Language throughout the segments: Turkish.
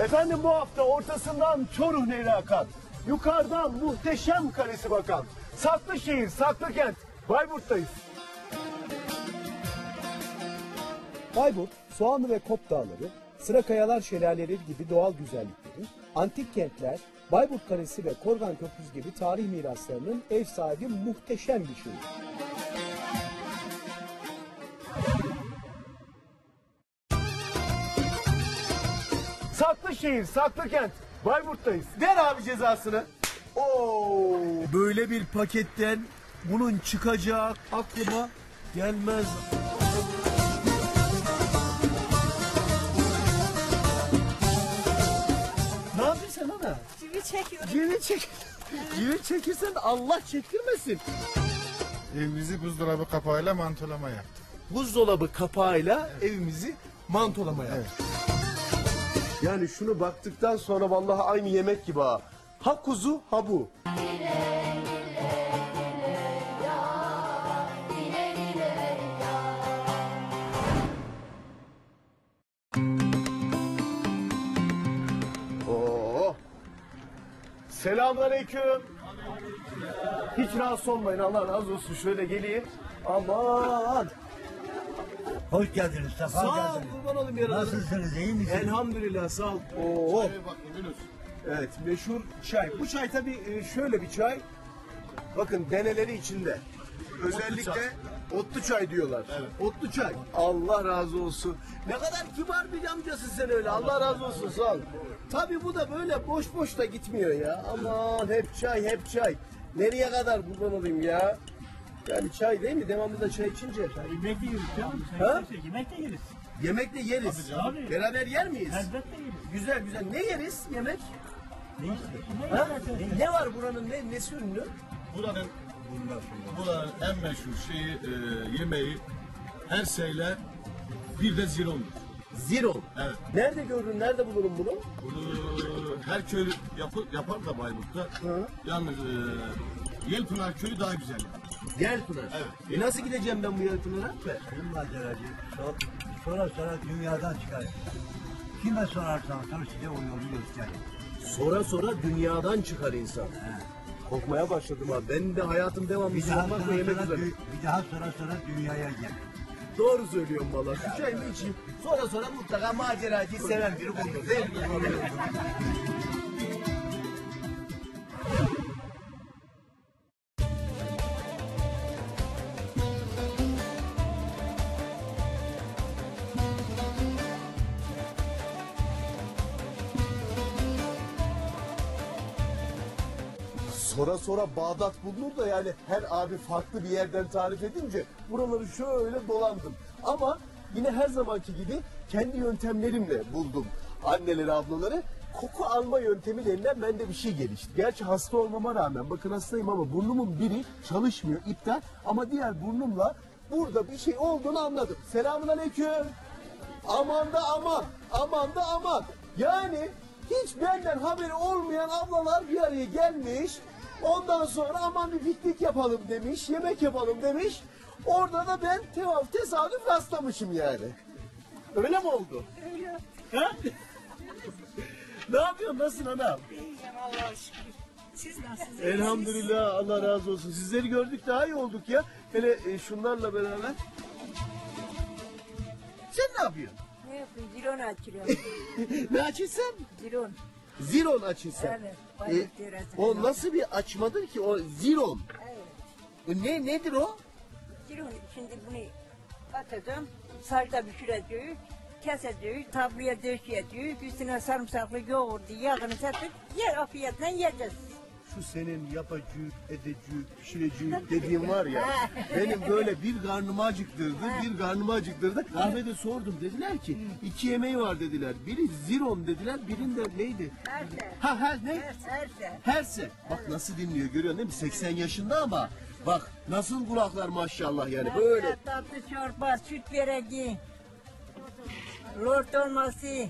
Efendim bu hafta ortasından Çoruh Nehri akan, yukarıdan muhteşem kalesi bakan, saklı şehir, saklı kent Bayburt'tayız. Bayburt, Soğanlı ve Kop Dağları, Sıra Kayalar şelaleleri gibi doğal güzellikleri, antik kentler, Bayburt Kalesi ve Korgan Köprüsü gibi tarih miraslarının ev sahibi muhteşem bir şehir. Saklı şehir, saklı kent Bayburt'tayız. Ver abi cezasını. Oo, böyle bir paketten bunun çıkacağı aklıma gelmez. Ne yapıyorsun ana? Civi çekiyorum. Civi çekirsen Allah çektirmesin. Evimizi buzdolabı kapağıyla mantolama yaptık. Buzdolabı kapağıyla evimizi mantolama yaptık. Evet. Yani şunu baktıktan sonra vallahi aynı yemek gibi ha. Ha kuzu ha bu. Oo. Selamünaleyküm. Hiç rahatsız olmayın, Allah razı olsun. Şöyle geleyim. Aman. Hoş geldiniz, sefa Sağ ol, geldiniz. kurban olayım yarabbim. Nasılsınız, iyi misiniz? Elhamdülillah, sağ ol. Oo. Evet, meşhur çay. Bu çay tabii şöyle bir çay. Bakın deneleri içinde. Özellikle otlu çay diyorlar. Evet. Otlu çay. Allah razı olsun. Ne kadar kibar bir amcasın sen öyle. Allah razı olsun, sağ ol. Tabii bu da böyle boş boş da gitmiyor ya. Aman hep çay, hep çay. Nereye kadar kurban olayım ya? Yani çay değil mi? Devamlı da çay içince. Yemek de yeriz canım. Ha? Yemek de yeriz. Yemek de yeriz. Tabii. Beraber yer miyiz? Elbette yeriz. Güzel güzel. Ne yeriz yemek? Ne istiyorsun? Ha? Ne var buranın nesi ünlü? Buranın en meşhur şeyi, yemeği her şeyle bir de zirondur. Zero. Evet. Nerede gördün? Nerede bulurum bunu? Bunu her köy yapar da Bayburt'ta. Hı. Yalnız Yelpınar köyü daha güzel yapar. Yelpınar. Evet. Nasıl gideceğim ben bu Yelpınar'a? Benim maceracı. Sonra dünyadan çıkar. Kime sorarsan sor size o yolu gösterir. Sonra dünyadan çıkar insan. Korkmaya başladım ha. Ben de hayatım devamlı Bir daha sormak ve yemek üzere. sonra dünyaya gel. Doğru söylüyorum valla. Şu çayımı içeyim. Sonra mutlaka maceracıyı seven biri bulur. Değil mi? Sonra Bağdat bulunur da yani her abi farklı bir yerden tarif edince buraları şöyle dolandım. Ama yine her zamanki gibi kendi yöntemlerimle buldum anneleri, ablaları. Koku alma yöntemi denilen bende bir şey gelişti. Gerçi hasta olmama rağmen, bakın hastayım ama burnumun biri çalışmıyor, iptal. Ama diğer burnumla burada bir şey olduğunu anladım. Selamünaleyküm. Aman da aman. Yani hiç benden haberi olmayan ablalar bir araya gelmiş. Ondan sonra aman bir piknik yapalım demiş, yemek yapalım demiş. Orada da ben tesadüf rastlamışım yani. Öyle mi oldu? Öyle. Ha? Ne yapıyorsun? Nasılsın anam? İyiyim Allah'a şükür. Siz nasılsınız? Elhamdülillah, Allah razı olsun. Sizleri gördük daha iyi olduk ya. Hele şunlarla beraber. Sen ne yapıyorsun? Ne yapayım? Ziron açıyorum. Ne açırsan? Ziron. Ziron açırsan. Evet. Bayrak yöresinde. O nasıl bir açmadır ki? O ziron. Evet. Nedir o? Ziron şimdi bunu atacağım. Sacda pişireceğiz. Keseceğiz. Tabloya döşeyeceğiz. Üstüne sarımsaklı yoğurdu. Yağını satıp yer afiyetle yiyeceğiz. Şu senin yapacık, edecik, pişirecik dediğin var ya, benim böyle bir karnımı acıktırdı. Ahmet'e sordum, dediler ki 2 yemeği var dediler. Biri ziron dediler, birinde neydi? Herse. Ne? Herse. Herse. Bak nasıl dinliyor, görüyorsun değil mi? 80 yaşında ama bak nasıl kulaklar maşallah yani böyle. Tatlı çorba, süt böreği. Lord olması.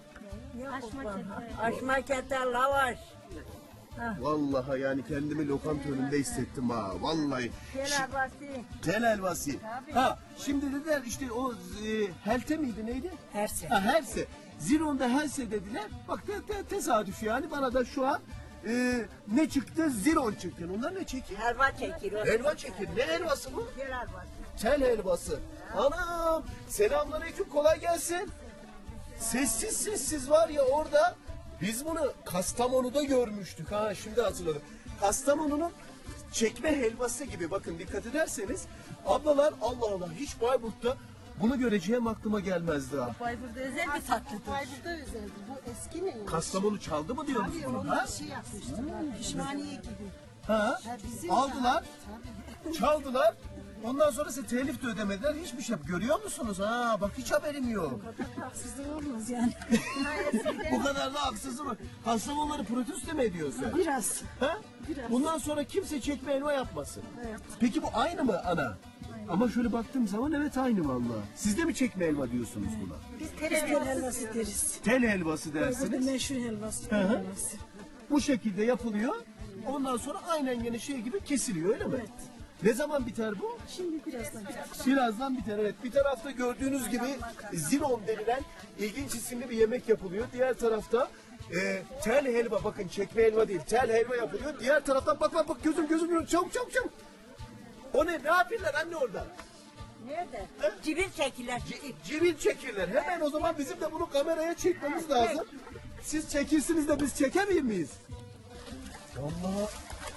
Aşma kete, lavaş. Vallahi yani kendimi lokanta önünde hissettim ha. Vallahi. Tel helvası. Tabii. Ha şimdi dediler işte o helte miydi neydi? Herse. Ha herse. Ziron'da Helse dediler. Bak tesadüf yani bana da şu an ne çıktı? Ziron çıktı. Onlar ne çekiyor? Helva çekir. Helva çekir. Ne helvası bu? Gel helvası. Tel helvası. Anam. Selamünaleyküm, kolay gelsin. Sessiz sessiz var ya orada. Biz bunu Kastamonu'da görmüştük ha, şimdi hatırladım. Kastamonu'nun çekme helvası gibi, bakın dikkat ederseniz. Ablalar Allah Allah hiç Bayburt'ta bunu göreceğim aklıma gelmezdi ha. Bayburt'ta özel bir tatlıdır. Bayburt'ta özeldir. Bu eski mi? Kastamonu çaldı mı diyoruz Tabii bunu ha? onlar şey yapmıştılar. Pişmaniye gibi. Ha? Ha, bizim Aldılar, Tabii. çaldılar. Ondan sonra size telif de ödemediler. Hiçbir şey. Görüyor musunuz? Ha, bak hiç haberim yok. Haksızlık olmaz yani. Bu kadar da haksızlık mı? Kastamonuları protesto mu ediyorsun sen? Biraz. Ha? Biraz. Bundan sonra kimse çekme helva yapmasın. Evet. Peki bu aynı mı ana? Ama şöyle baktığım zaman evet aynı vallahi. Siz de mi çekme helva diyorsunuz buna? Biz tel helvası deriz. Tel helvası Burada dersiniz. meşhur helvası. Hı hı. helvası. Bu şekilde yapılıyor. Ondan sonra aynen yine şey gibi kesiliyor öyle mi? Evet. Ne zaman biter bu? Şimdi birazdan biter. Birazdan biter evet. Bir tarafta gördüğünüz gibi ziron denilen ilginç isimli bir yemek yapılıyor. Diğer tarafta tel helva, bakın çekme helva değil tel helva yapılıyor. Diğer taraftan bak gözüm çabuk. O ne yapıyorlar anne orada? Nerede? Cibin çekiler. Civil çekirler. Hemen o zaman bizim de bunu kameraya çekmemiz lazım. Siz çekirsiniz de biz çekebilir miyiz? Allah.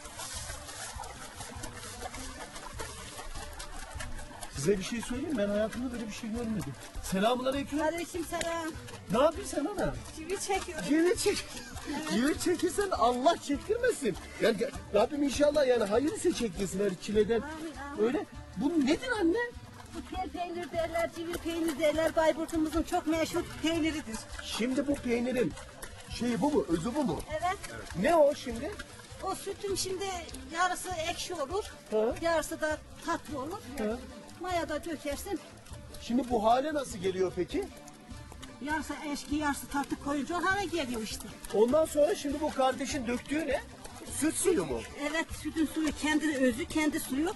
Size bir şey söyleyeyim, ben hayatımda böyle bir şey görmedim. Selamünaleyküm. Aleyküm selam. Ne yapıyorsun sen ana? Çivi çekiyorum. Civil çekirsen Allah çektirmesin. Yani Rabbim inşallah yani hayırlısı çektirsin her çileden. Öyle. Bu nedir anne? Bu tel peynir derler, civil peynir derler. Bayburt'umuzun çok meşhur peyniridir. Şimdi bu peynirin şeyi bu mu? Özü bu mu? Evet. Ne o şimdi? O sütün şimdi yarısı ekşi olur. Hı. Yarısı da tatlı olur. Hı. Mayada dökersin. Şimdi bu hale nasıl geliyor peki? Yarısı eşki, yarısı tatlı koyunca o hale geliyor işte. Ondan sonra şimdi bu kardeşin döktüğü ne? Süt suyu mu? Evet, sütün suyu kendi özü, kendi suyu.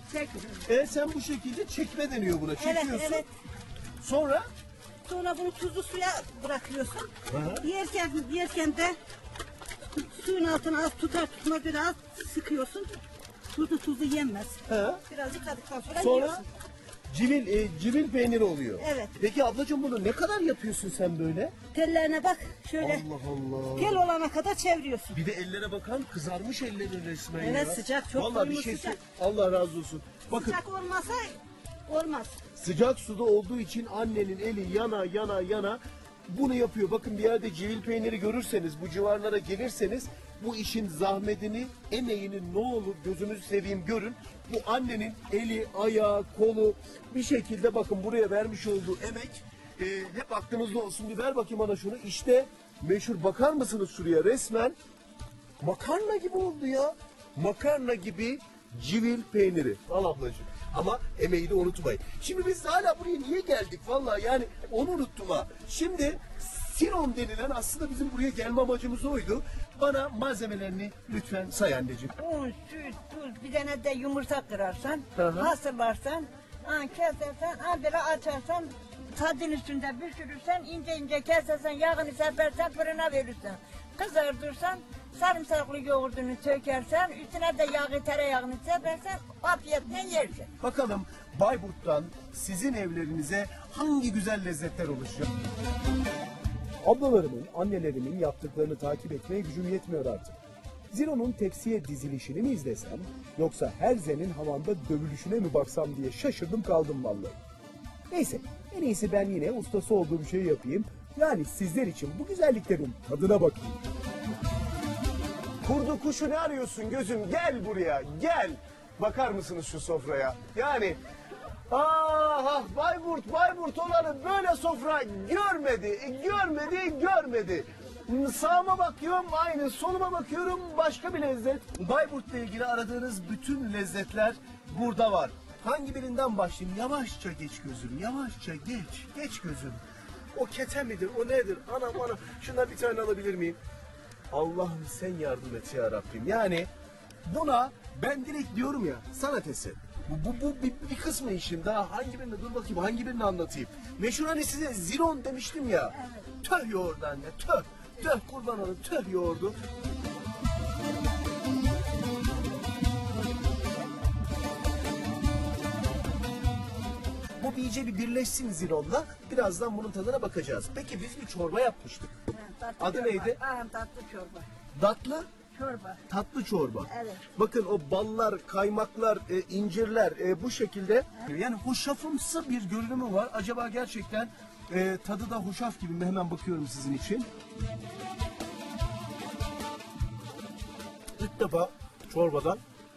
Sen bu şekilde çekme deniyor buna. Çekiyorsun. Evet, evet. Sonra Sonra bunu tuzlu suya bırakıyorsun. Hı. Yerken de suyun altına az tutma göre az sıkıyorsun. Tuzlu yenmez. He. Biraz yıkadıktan sonra Sonra yiyorsun. civil peyniri oluyor. Evet. Peki ablacığım bunu ne kadar yapıyorsun sen böyle? Tellerine bak şöyle. Allah Allah. Tel olana kadar çeviriyorsun. Bir de ellere bakan kızarmış ellerin resmen Evet, ya. sıcak, çok Vallahi bir koyma şey sıcak. Allah razı olsun. Bakın Sıcak olmasa olmaz. sıcak suda olduğu için annenin eli yana bunu yapıyor. Bakın bir yerde civil peyniri görürseniz, bu civarlara gelirseniz bu işin zahmetini, emeğini ne olur gözünüzü seveyim görün. Bu annenin eli, ayağı, kolu bir şekilde bakın buraya vermiş olduğu emek hep aklınızda olsun. Bir ver bakayım bana şunu. İşte meşhur, bakar mısınız şuraya, resmen makarna gibi oldu ya. Makarna gibi civil peyniri. Al ablacığım. Ama emeği de unutmayın. Şimdi biz hala buraya niye geldik? Vallahi yani onu unuttum ha. Şimdi Siron denilen aslında bizim buraya gelme amacımız oydu. Bana malzemelerini lütfen say anneciğim. Un, süt, tuz, bir tane de yumurta kırarsan, Hı hı. hazırlarsan, kesersen, böyle açarsan, tadın üstünde pişirirsen, ince kesersen, yağını serpersen, fırına verirsen. Kızardırsan, sarımsaklı yoğurdunu sökersen, üstüne de yağı, tereyağını serpersen, afiyetle yersin. Bakalım Bayburt'tan sizin evlerinize hangi güzel lezzetler oluşuyor? Ablalarımın, annelerimin yaptıklarını takip etmeye gücüm yetmiyor artık. Ziro'nun tepsiye dizilişini mi izlesem, yoksa Herze'nin havanda dövülüşüne mi baksam diye şaşırdım kaldım vallahi. Neyse, en iyisi ben yine ustası olduğum şeyi yapayım. Yani sizler için bu güzelliklerin tadına bakayım. Kurdu kuşu ne arıyorsun gözüm? Gel buraya, gel. Bakar mısınız şu sofraya? Yani Bayburt olanı böyle sofra görmedi. Sağıma bakıyorum aynı, soluma bakıyorum başka bir lezzet. Bayburt'la ilgili aradığınız bütün lezzetler burada var. Hangi birinden başlayayım? Yavaşça geç gözüm, yavaşça geç gözüm. O kete midir, o nedir? Anam, şundan bir tane alabilir miyim? Allah'ım sen yardım et ya Rabbim. Yani buna ben direkt diyorum ya, sanat eseri. Bu bir kısmı işin. Daha hangi birini, dur bakayım hangi birini anlatayım. Meşhur hani size ziron demiştim ya. Töh yoğurdu anne, töh. Töh kurban olun, töh yoğurdu. Bu iyice bir birleşsin zironla. Birazdan bunun tadına bakacağız. Peki biz bir çorba yapmıştık. Tatlı Adı çorba. neydi? Tatlı çorba. Tatlı, Çorba. tatlı çorba. Evet. Bakın o ballar, kaymaklar, incirler bu şekilde. Yani hoşafımsı bir görünümü var. Acaba gerçekten tadı da hoşaf gibi mi? Hemen bakıyorum sizin için. İlk defa çorbadan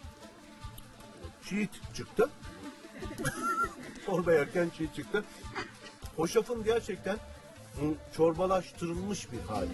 çiğit çıktı. Çorba yerken çiğit çıktı. Hoşafın gerçekten çorbalaştırılmış bir hali.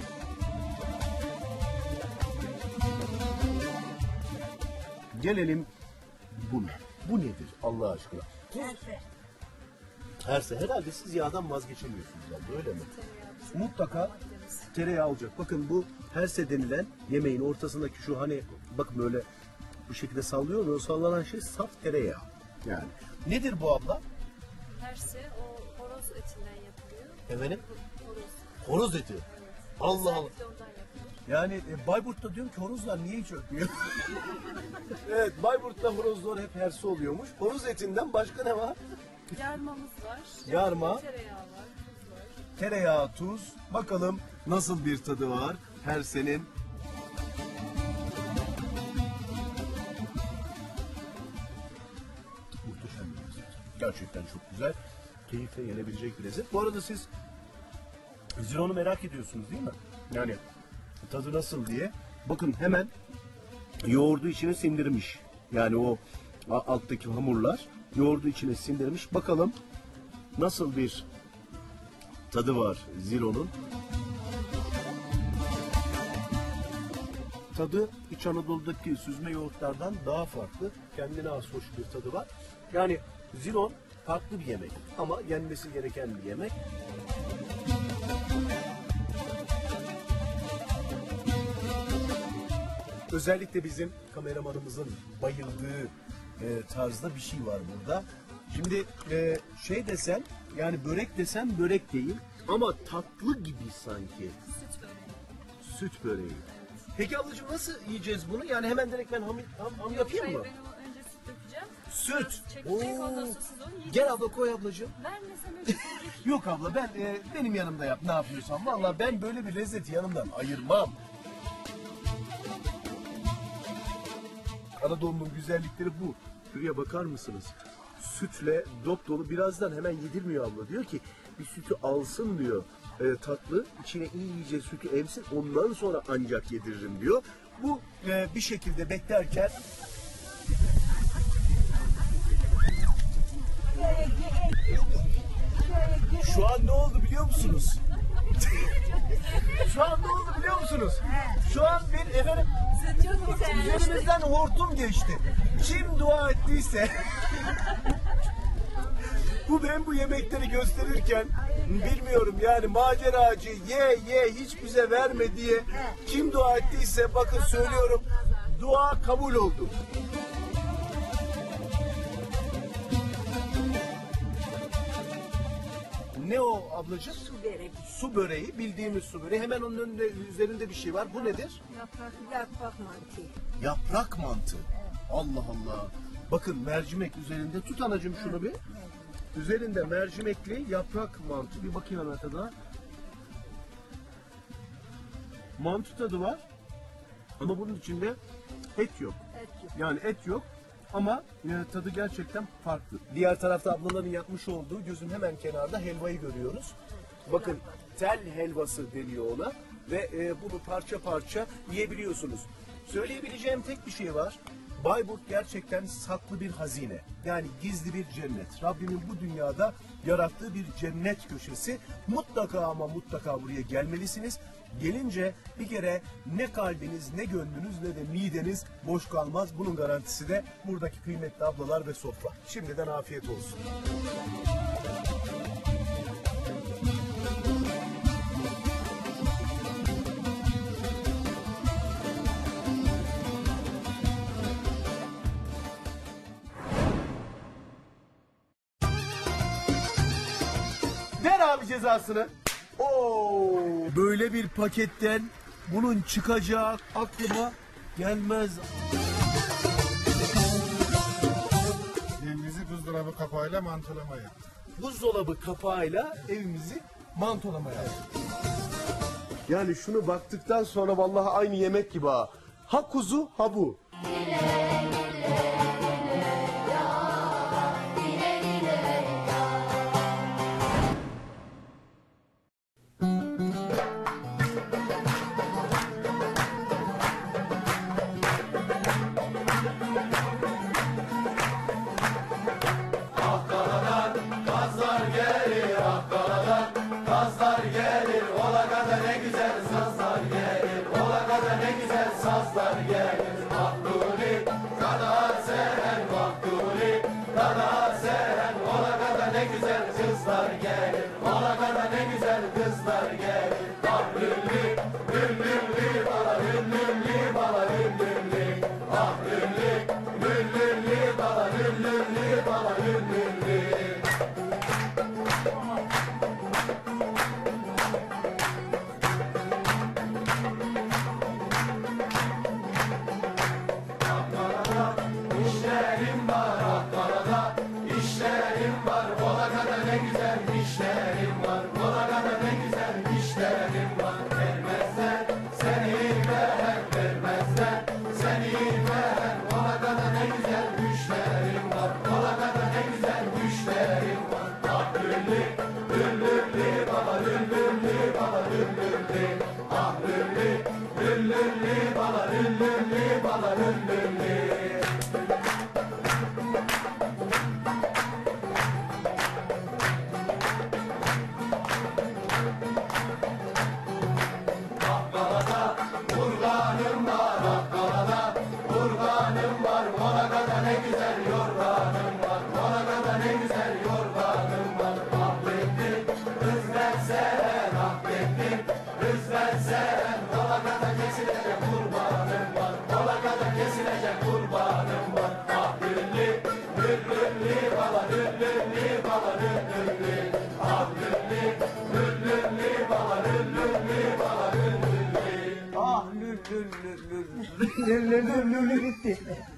Gelelim buna. Bu nedir Allah aşkına? Herse. Herse herhalde siz yağdan vazgeçemiyorsunuz yani öyle mi? Mutlaka tereyağı olacak. Bakın bu herse denilen yemeğin ortasındaki şu hani bakın böyle bu şekilde sallıyor mu? O sallanan şey saf tereyağı. Yani. Nedir bu abla? Herse o horoz etinden yapılıyor. Efendim? Horoz. Horoz eti. Allah Allah. Özellikle ondan yapılıyor. Yani Bayburt'ta diyorum ki horozlar niye hiç ötmüyor? Evet Bayburt'ta horozlar hep herse oluyormuş. Horoz etinden başka ne var? Yarmamız var. Yarma. Tereyağı var. Tuz var. Tereyağı, tuz. Bakalım nasıl bir tadı var hersenin. Muhteşem bir lezzet. Gerçekten çok güzel. Keyifle yenebilecek bir lezzet. Bu arada siz zironu merak ediyorsunuz değil mi? Yani tadı nasıl diye. Bakın hemen yoğurdu içine sindirmiş. Yani o alttaki hamurlar yoğurdu içine sindirmiş. Bakalım nasıl bir tadı var zironun. Tadı İç Anadolu'daki süzme yoğurtlardan daha farklı. Kendine has hoş bir tadı var. Yani ziron farklı bir yemek ama yenmesi gereken bir yemek. Özellikle bizim kameramanımızın bayıldığı tarzda bir şey var burada. Şimdi şey desen yani börek desen börek değil ama tatlı gibi sanki. Süt böreği. Süt böreği. Peki ablacığım nasıl yiyeceğiz bunu? Yani hemen direkt ben ham yapayım Hayır, mı? ben onu önce süt dökeceğim. Süt. Çekecek ondan sonra siz onu yiyeceksiniz. Gel abla koy ablacığım. Vermesem önce çekecek. Yok abla ben benim yanımda yap ne yapıyorsan. Vallahi ben böyle bir lezzeti yanımdan ayırmam. Anadolu'nun güzellikleri bu. Şuraya bakar mısınız? Sütle dop dolu birazdan hemen yedirmiyor abla. Diyor ki bir sütü alsın diyor. Tatlı içine iyice sütü emsin ondan sonra ancak yediririm diyor. Bu bir şekilde beklerken şu an ne oldu biliyor musunuz? Şu an ne oldu biliyor musunuz? Şu an bir efendim üzerimizden hortum geçti. Kim dua ettiyse ben bu yemekleri gösterirken bilmiyorum yani maceracı ye hiç bize verme diye kim dua ettiyse bakın söylüyorum dua kabul oldu. Ne o ablacığım? Su böreği. Su böreği, bildiğimiz su böreği. Hemen onun önünde, üzerinde bir şey var. Bu nedir? Yaprak mantı. Yaprak mantı. Allah Allah. Bakın mercimek üzerinde. Tut anacığım şunu bir. Üzerinde mercimekli yaprak mantı. Bir bakayım hemen tadına. Mantı tadı var. Ama bunun içinde et yok. Yani et yok. Ama tadı gerçekten farklı. Diğer tarafta ablaların yapmış olduğu gözün hemen kenarda helvayı görüyoruz. Bakın tel helvası deniyor ona ve bunu parça parça yiyebiliyorsunuz. Söyleyebileceğim tek bir şey var. Bayburt gerçekten saklı bir hazine. Yani gizli bir cennet. Rabbimin bu dünyada yarattığı bir cennet köşesi. Mutlaka ama mutlaka buraya gelmelisiniz. Gelince bir kere ne kalbiniz, ne gönlünüz, ne de mideniz boş kalmaz. Bunun garantisi de buradaki kıymetli ablalar ve sofra. Şimdiden afiyet olsun. abi cezasını. Oo, böyle bir paketten bunun çıkacağı aklıma gelmez. Evimizi buzdolabı kapağıyla mantolama yaptık. Buzdolabı kapağıyla evimizi mantolamaya yaptık. Yani şunu baktıktan sonra vallahi aynı yemek gibi ha. Ha kuzu ha bu. Ah lül gitti.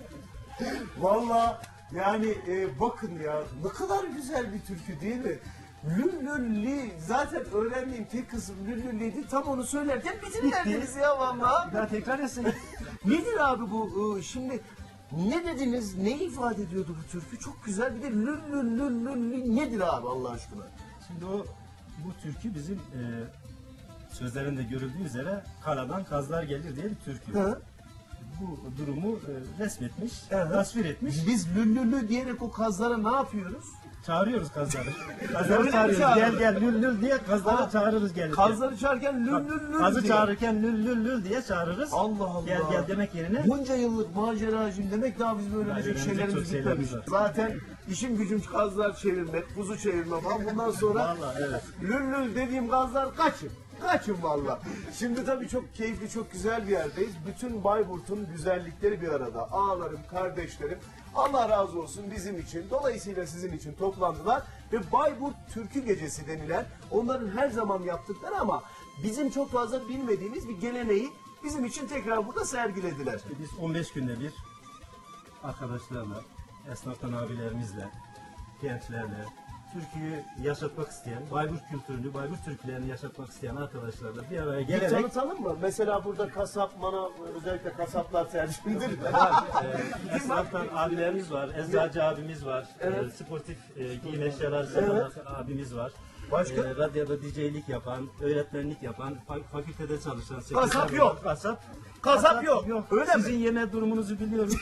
Vallahi yani bakın ya ne kadar güzel bir türkü değil mi? Lüllülli zaten öğrendiğim tek kısım lüllülliydi. Tam onu söylerken bitirmediniz ya vallahi. Daha tekrar etsin. Nedir abi bu şimdi ne dediniz? Ne ifade ediyordu bu türkü? Çok güzel bir de lüllülülülü nedir abi Allah aşkına? Şimdi bu türkü bizim sözlerinde görüldüğü üzere karadan kazlar gelir diye bir türkü. Hı. Bu durumu resmetmiş, Evet. tasvir etmiş. Biz lüllülü diyerek o kazlara ne yapıyoruz? Çağırıyoruz kazları. Öyle Kazları mi çağırıyoruz. çağırıyoruz? Gel lül lül diye kazları çağırırız gelirken. Kazları çağırırken lüllülü Kazı diye. çağırırken lül lül lül diye çağırırız. Allah Allah. Gel gel demek yerine. Bunca yıllık maceracıyım demek daha bizim öğrenecek öğrenecek şeylerimiz çok şeylerimiz bitmemiş. var. Zaten işim gücüm kazlar çevirmek, kuzu çevirmek falan. Bundan sonra Vallahi evet. lüllül dediğim gazlar kaçın. Kaçın valla. Şimdi tabii çok keyifli, çok güzel bir yerdeyiz. Bütün Bayburt'un güzellikleri bir arada. Ağalarım, kardeşlerim. Allah razı olsun bizim için. Dolayısıyla sizin için toplandılar. Ve Bayburt Türkü Gecesi denilen onların her zaman yaptıkları ama bizim çok fazla bilmediğimiz bir geleneği bizim için tekrar burada sergilediler. Biz 15 günde bir arkadaşlarla, esnaftan abilerimizle, gençlerle, Türkiye'yi yaşatmak isteyen, Bayburt kültürünü, Bayburt türkülerini yaşatmak isteyen arkadaşlarla bir araya Bir gelerek tanıtalım mı? Mesela burada kasap, manav, özellikle kasaplar tercihindir. esnaftan abilerimiz var, eczacı abimiz var, sportif giyim eşyaları satan abimiz var. Başka? Radyoda DJ'lik yapan, öğretmenlik yapan, fakültede çalışan sekreter Kasap var. yok. Kasap yok. Öyle Sizin mi? yeme durumunuzu biliyoruz.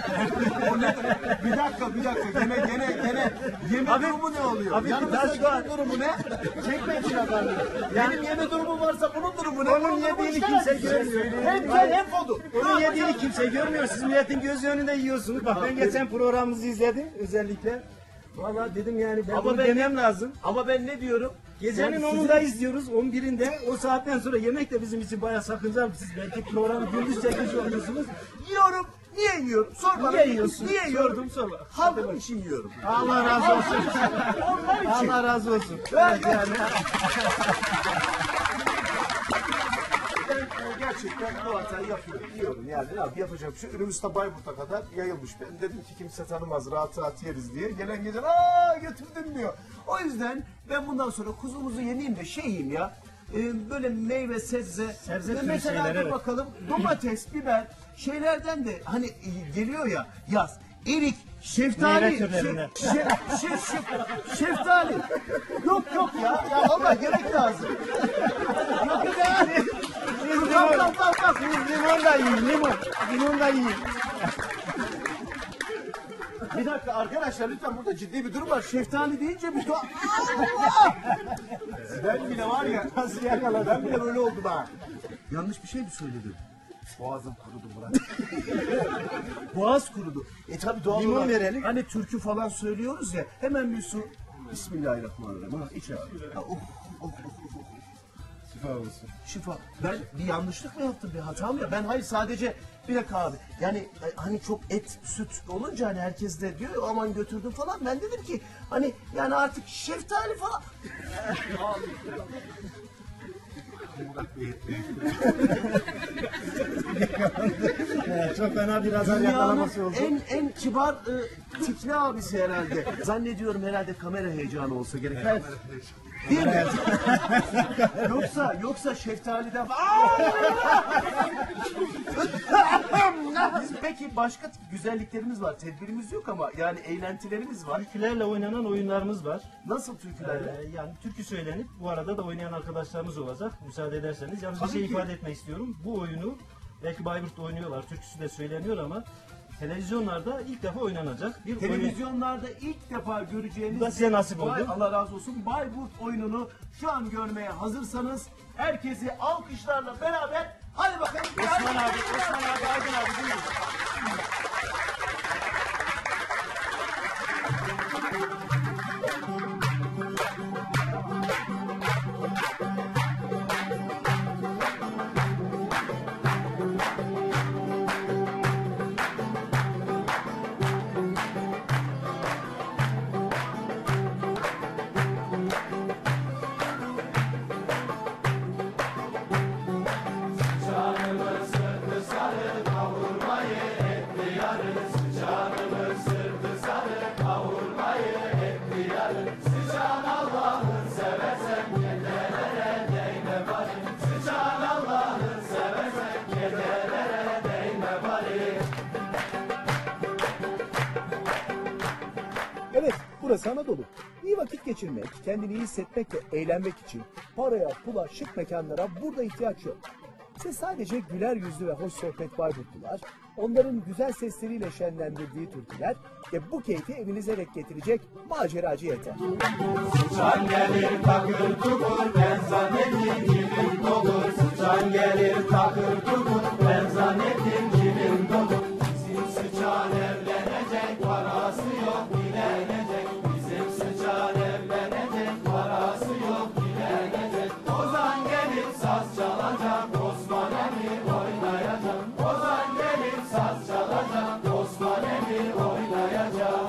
Bir dakika. Gene yeme durumu ne oluyor? abi, Yanımızdaki durumu ne? Çekme için efendim. Benim yeme durumum varsa bunun durumu ne? Onun yediğini kimse görmüyor. Hem kel hem fodu. Onun yediğini kimse görmüyor. Siz milletin gözü önünde yiyorsunuz. Bak ben geçen programımızı izledim özellikle. Vallahi dedim yani ben Ama bunu ben- demem lazım. Ama ben ne diyorum? Gecenin Yani 10'unda izliyoruz, 11'inde. O saatten sonra yemek de bizim için bayağı sakıncalı. Siz belki programı gündüz çekmiş oluyorsunuz. Niye yiyorum? Sor bana. Niye yiyorsun? Niye yiyorum? Sordum sonra. Halkım için yiyorum. Allah razı olsun. Onlar için. Allah razı olsun. Ben gerçekten bu hatayı yapıyorum, yiyorum yani. Ne yapayım, yapacağım bir şey. Ürümüzde Bayburt'a kadar yayılmış. Ben dedim ki kimse tanımaz, rahat rahat yeriz diye. Gelen gece götürdün diyor. O yüzden ben bundan sonra kuzumuzu yeneyim de yiyeyim ya. Böyle meyve, sebze. Sebze Ve türü mesela şeyler, dur evet. bakalım domates, biber şeylerden de hani geliyor ya yaz. Erik, şeftali, Meyve türlerinden. şeftali. Yok ya. Ya vallahi gerek lazım. Yok yani. Bak. Limon da yiyin, limon. Limon da yiyin. Bir dakika arkadaşlar lütfen burada ciddi bir durum var. Şeftali deyince bir ben bile var ya nasıl yakaladım. Ben bile böyle oldum ha. Yanlış bir şey mi söyledim? Boğazım kurudu Murat. Boğaz kurudu. Tabi doğal Limon olarak verelim. hani türkü falan söylüyoruz ya. Hemen bir su. Bismillahirrahmanirrahim. Ha, iç abi. Ha, Şifa olsun. Şifa. Ben bir yanlışlık mı yaptım, bir hata mı ya? Ben hayır sadece bir dakika abi. Yani hani çok et, süt olunca hani herkes de diyor aman götürdüm falan. Ben dedim ki hani yani artık şeftali falan. Çok fena bir azar Dünyanın yakalaması oldu. en kibar tipli abisi herhalde. Zannediyorum herhalde kamera heyecanı olsa gerek. Değil mi? yoksa şeftaliden... Peki başka güzelliklerimiz var. Tedbirimiz yok ama yani eğlentilerimiz var. Türkülerle oynanan oyunlarımız var. Nasıl türkülerle? Yani türkü söylenip bu arada da oynayan arkadaşlarımız olacak. Müsaade ederseniz. Yalnız bir Tabii şey ki. ifade etmek istiyorum. Bu oyunu belki Bayburt'ta oynuyorlar. Türküsü de söyleniyor ama televizyonlarda ilk defa oynanacak bir oyun. Televizyonlarda ilk defa göreceğiniz... Bu da size nasip oldu. Allah razı olsun. Bayburt oyununu şu an görmeye hazırsanız herkesi alkışlarla beraber hadi bakalım. Osman abi, Aydın abi buyurun. Evet, burası Anadolu. İyi vakit geçirmek, kendini iyi hissetmek ve eğlenmek için paraya, pula, şık mekanlara burada ihtiyaç yok. Size sadece güler yüzlü ve hoş sohbet Bayburtlular, onların güzel sesleriyle şenlendirdiği türküler ve bu keyfi evinize denk getirecek maceracı yeter. Sıçan gelir takır tukur, ben zannettim cibim dolu. Sıçan gelir takır tukur, ben zannettim cibim dolu. Bizim sıçan evlenecek, parası yok dilenecek. Bizim sıçan evlenecek, parası yok dilenecek. Ozan gelip saz çalacak, Osman Emir oynayacak. Ozan gelip saz çalacak, Osman Emir oynayacak.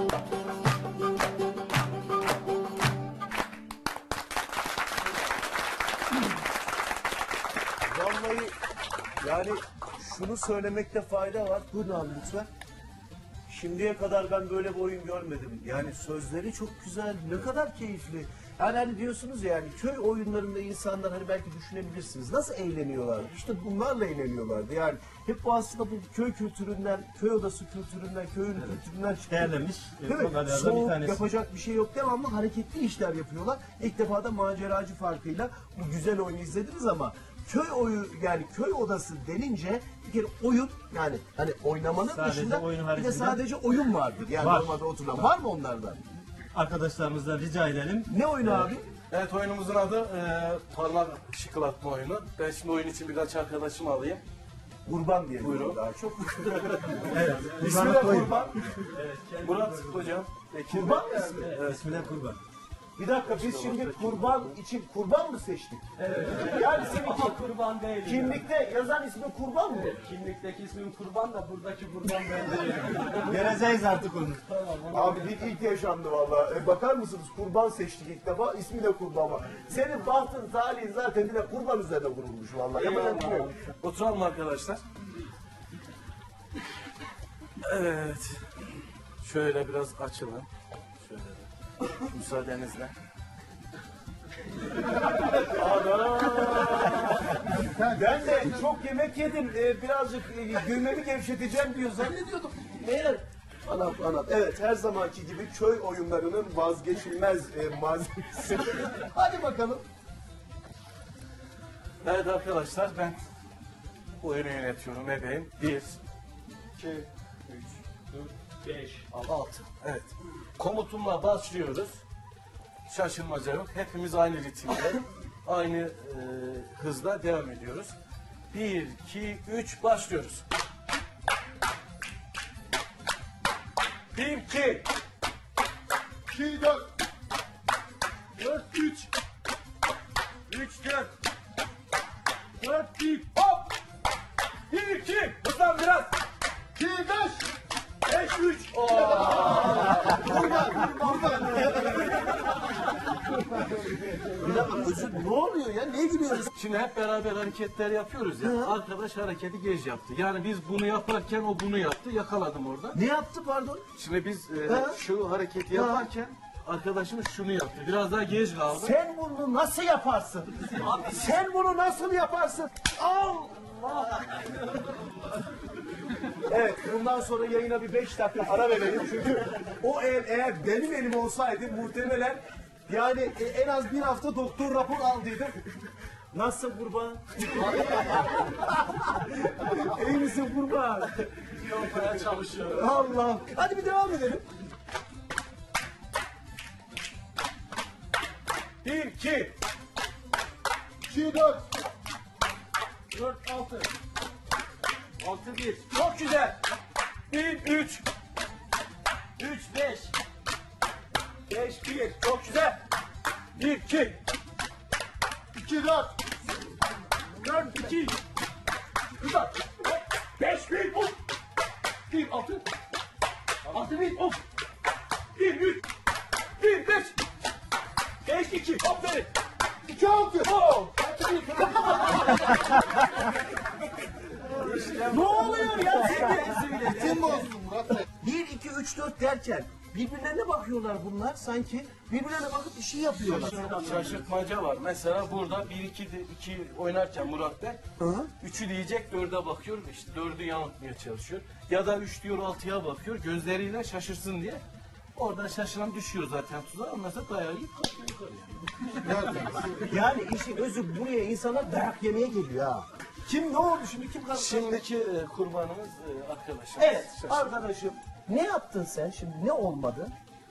Vallahi yani şunu söylemekte fayda var. Buyurun abi lütfen. Şimdiye kadar ben böyle bir oyun görmedim. Yani sözleri çok güzel, ne kadar keyifli. Yani hani diyorsunuz ya yani köy oyunlarında insanlar hani belki düşünebilirsiniz. Nasıl eğleniyorlar? İşte bunlarla eğleniyorlardı. Yani hep bu aslında bu köy kültüründen, köy odası kültüründen, köyün kültüründen çıkıyor. Değerlenmiş. Değil mi? Onlardan bir Soğuk, tanesi. yapacak bir şey yok. Devamlı hareketli işler yapıyorlar. İlk defa da maceracı farkıyla bu güzel oyunu izlediniz ama köy oyu yani köy odası denince bir kere oyun yani hani oynamanın Sadece dışında oyun bir de haricinde- sadece oyun vardır. Yani Var. normalde oturulan. Var mı onlardan? Arkadaşlarımızdan rica edelim. Ne oyunu abi? Evet oyunumuzun adı parmak şıklatma oyunu. Ben şimdi oyun için birkaç arkadaşımı alayım. Kurban diye. Buyurun. Daha çok. Evet. İsmi de kurban. Murat hocam. Kurban mı ismi? Evet. İsmi de kurban. Bir dakika biz şimdi kurban için kurban mı seçtik? Evet. Yani senin Kurban değil. kimlikte yazan ismi kurban mı? Kimlikteki ismim kurban da buradaki kurban ben değilim. Göreceğiz artık onu. Abi bir ilk yaşandı valla. Bakar mısınız kurban seçtik ilk defa, ismi de kurban var. Senin bahtın, talihin zaten bir de kurban üzerine kurulmuş valla. Yapacak bir şey yok. Oturalım arkadaşlar. Evet. Şöyle biraz açılın. Şöyle de. Müsaadenizle. Ben de çok yemek yedim. Birazcık gülmemi gevşeteceğim diyor zannediyordum. Meğer Anam. Evet, her zamanki gibi köy oyunlarının vazgeçilmez malzemesi. Hadi bakalım. Evet arkadaşlar ben oyunu yönetiyorum bebeğim. 1, 2, 3, 4, 5, 6. Evet. Komutumla başlıyoruz. Şaşırmaca yok. Hepimiz aynı ritimde, aynı hızla devam ediyoruz. 1, 2, 3 başlıyoruz. 1, 2, 2, 4, 4, 3, 3, 4, 4, 1, hop! 1, 2, hızlan biraz. 2, 5, 5, 3. Bir dakika özür, ne oluyor ya? Niye gülüyoruz? Şimdi hep beraber hareketler yapıyoruz ya. Arkadaş hareketi geç yaptı. Yani biz bunu yaparken o bunu yaptı. Yakaladım orada. Ne yaptı pardon? Şimdi biz şu hareketi yaparken arkadaşımız şunu yaptı. Biraz daha geç kaldı. sen bunu nasıl yaparsın? Sen bunu nasıl yaparsın? Allah! Evet, bundan sonra yayına bir 5 dakika ara verelim çünkü o el eğer benim elim olsaydı muhtemelen yani en az bir hafta doktor rapor aldıydım. Nasıl kurban? İyi misin kurban? Yapmaya çalışıyorum. Allah! Hadi bir devam edelim. 1, 2, 2, 4. 4, 6. 6, 1. Çok güzel. 1, 3. 3, 5. 5, 1. Çok güzel. 1, 2. 2, 4. 4, 2. Güzel. 5, 1, hop. 1, 6. 6, 1, hop. 1, 3. 1, 5. 5, 2. Hop verin. 2, 6. Hop. Ne oluyor ya? Kim bozdun Murat Bey? 1, 2, 3, 4 derken birbirlerine bakıyorlar bunlar sanki. Birbirlerine bakıp bir şey yapıyorlar. Şaşırtmaca var. Mesela burada 1, 2 oynarken Murat Bey 3'ü diyecek 4'e bakıyor. İşte 4'ü yanıltmaya çalışıyor. Ya da 3 diyor 6'ya bakıyor. Gözleriyle şaşırsın diye. Oradan şaşıran düşüyor zaten tuzağa. Ondan sonra dayağı yiyip kalkıyor yukarıya. Yani işin özü buraya insanlar dayak yemeye geliyor ha. Kim ne oldu şimdi? Kim kazandı? Şimdiki kurbanımız arkadaşımız. Evet Şaşırdı. arkadaşım. Ne yaptın sen şimdi? Ne olmadı?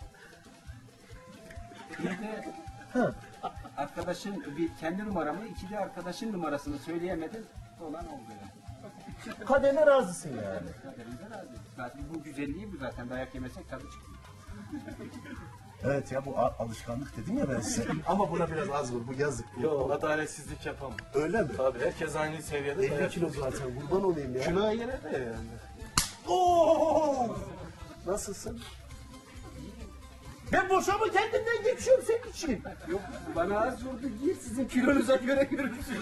Bir de arkadaşın kendi numaramı, iki de arkadaşın numarasını söyleyemedim. Olan oldu yani. Kaderine razısın yani. Kaderimize razıyız. Zaten bu güzelliği bu zaten. Dayak yemesek tadı çıkıyor. Evet ya bu alışkanlık dedim ya ben size. Ama buna biraz az vur. Bu yazık. Yok adaletsizlik yapamam. Öyle mi? Tabii herkes aynı seviyede 50 kilo zaten. Kurban olayım ya. Günah yere de yani. Oo! Nasılsın? Ben boşamı kendimden geçiyorum senin için. Yok bana az vurdu. Gir sizin kilonuza göre görürsünüz.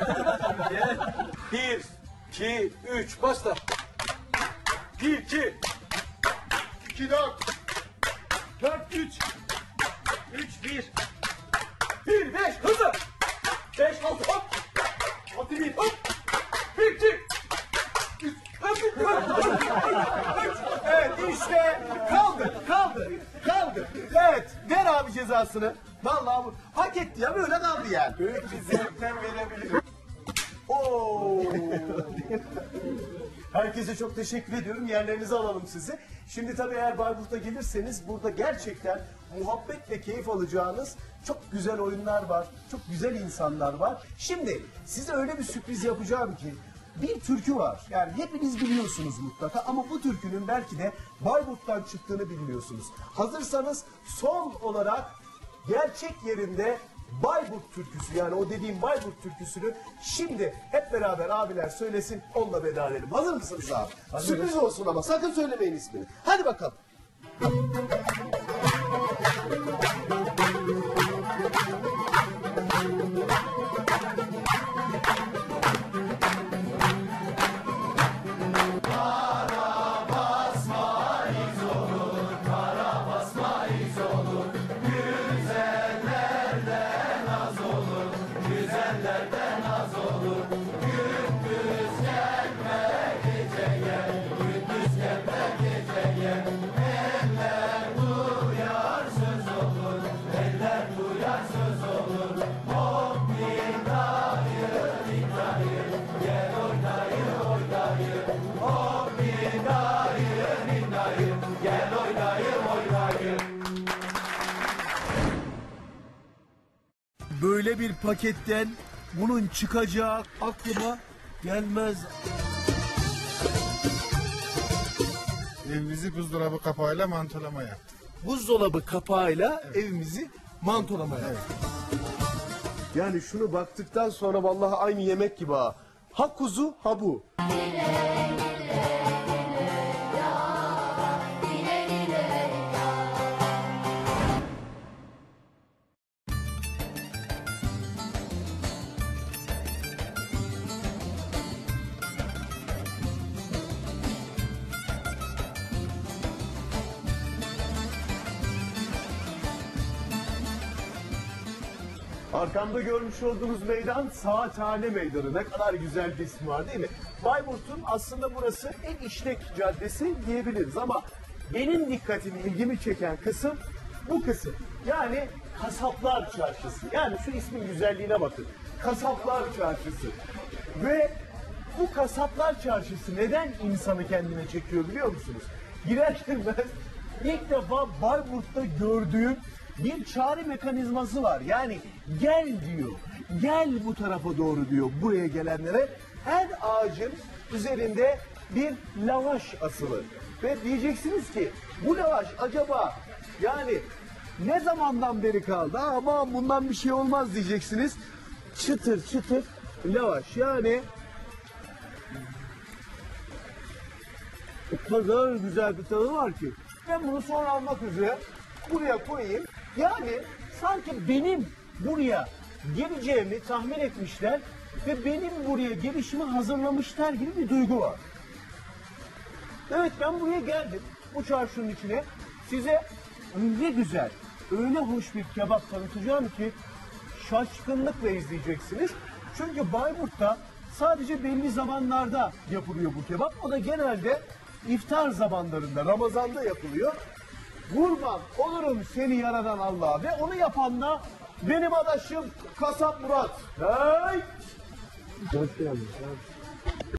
1, 2, 3 başla. 1, 2, 2, 4. 4, 3, 3, 1, 1, 5, hızlı. 5, 6, hop. 6, 1, hop. 1, 2, 3, Evet işte kaldı. Evet ver abi cezasını. Vallahi bu hak etti ya böyle kaldı yani. büyük bir zevkten verebilirim. Oo. Herkese çok teşekkür ediyorum. Yerlerinizi alalım sizi. Şimdi tabii eğer Bayburt'a gelirseniz burada gerçekten muhabbetle keyif alacağınız çok güzel oyunlar var. Çok güzel insanlar var. Şimdi size öyle bir sürpriz yapacağım ki bir türkü var. Yani hepiniz biliyorsunuz mutlaka ama bu türkünün belki de Bayburt'tan çıktığını bilmiyorsunuz. Hazırsanız son olarak gerçek yerinde Bayburt türküsü, yani o dediğim Bayburt türküsünü şimdi hep beraber abiler söylesin, onunla veda edelim. Hazır mısınız abi? Sürpriz olsun ama sakın söylemeyin ismini. Hadi bakalım. Böyle bir paketten bunun çıkacağı aklıma gelmez. Evimizi buzdolabı kapağıyla mantolama yaptık. Buzdolabı kapağıyla evimizi mantolamaya. Yani şunu baktıktan sonra vallahi aynı yemek gibi ha. Ha kuzu ha bu. Arkamda görmüş olduğunuz meydan Saathane Meydanı. Ne kadar güzel bir ismi var değil mi? Bayburt'un aslında burası en işlek caddesi diyebiliriz ama benim dikkatimi, ilgimi çeken kısım bu kısım. Yani Kasaplar Çarşısı. Yani şu ismin güzelliğine bakın. Kasaplar Çarşısı. Ve bu Kasaplar Çarşısı neden insanı kendine çekiyor biliyor musunuz? Girer girmez ilk defa Bayburt'ta gördüğüm bir çağrı mekanizması var. Yani gel diyor. Gel bu tarafa doğru diyor buraya gelenlere. Her ağacın üzerinde bir lavaş asılı. Ve diyeceksiniz ki bu lavaş acaba yani ne zamandan beri kaldı? Ama bundan bir şey olmaz diyeceksiniz. Çıtır çıtır lavaş. Yani o kadar güzel bir tadı var ki. Ben bunu sonra almak üzere buraya koyayım. Yani sanki benim buraya geleceğimi tahmin etmişler ve benim buraya gelişimi hazırlamışlar gibi bir duygu var. Evet, ben buraya geldim, bu çarşının içine. Size öyle güzel, öyle hoş bir kebap tanıtacağım ki şaşkınlıkla izleyeceksiniz. Çünkü Bayburt'ta sadece belli zamanlarda yapılıyor bu kebap. O da genelde iftar zamanlarında, Ramazan'da yapılıyor. Kurban olurum seni yaradan Allah'a ve onu yapan da benim adaşım Kasap Murat. Hey! Hoş geldin.